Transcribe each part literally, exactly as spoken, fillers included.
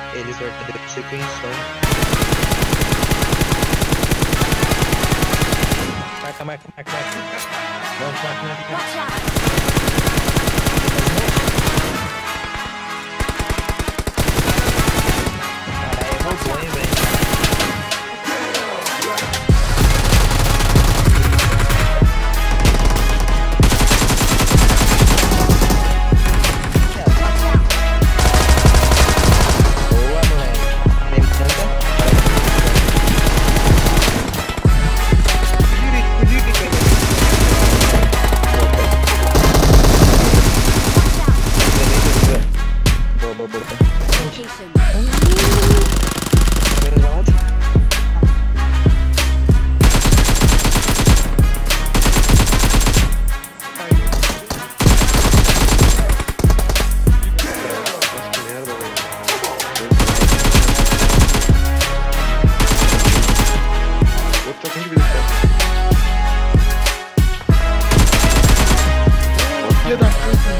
Eles guardam de sequência. Marca, marca, marca, marca. Vamos, marca, marca, marca. Caralho, roubou, hein, velho. Filha da puta.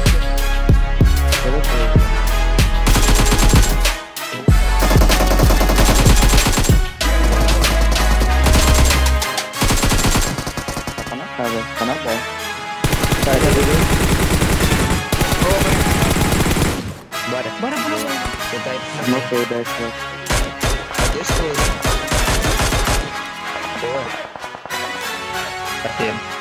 Tá na casa, tá na bola. Tá, já deu. Bora. Bora, bora, bora. Tentar ir pra Não foi o dez, né? Adestrou, né? Boa. Batemos.